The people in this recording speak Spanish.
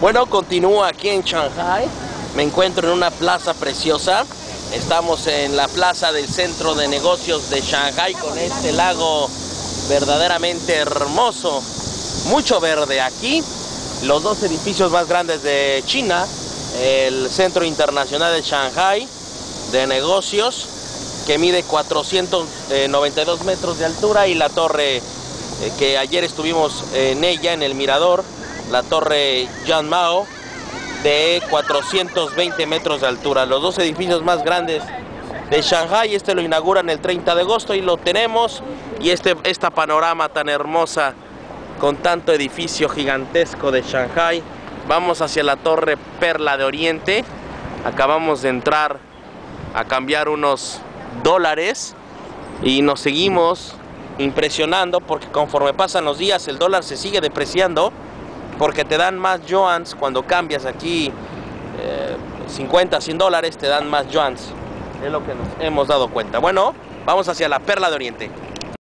Bueno, continúo aquí en Shanghái. Me encuentro en una plaza preciosa. Estamos en la plaza del centro de negocios de Shanghái con este lago verdaderamente hermoso. Mucho verde aquí. Los dos edificios más grandes de China. El Centro Internacional de Shanghái de Negocios, que mide 492 metros de altura, y la torre que ayer estuvimos en ella, en el mirador, la torre Yanmao, de 420 metros de altura. Los dos edificios más grandes de Shanghái. Este lo inauguran el 30 de agosto y lo tenemos. Y esta panorama tan hermosa con tanto edificio gigantesco de Shanghái. Vamos hacia la Torre Perla de Oriente. Acabamos de entrar a cambiar unos dólares y nos seguimos impresionando porque conforme pasan los días el dólar se sigue depreciando, porque te dan más yuans cuando cambias aquí 50, 100 dólares, te dan más yuans. Es lo que nos hemos dado cuenta. Bueno, vamos hacia la Perla de Oriente.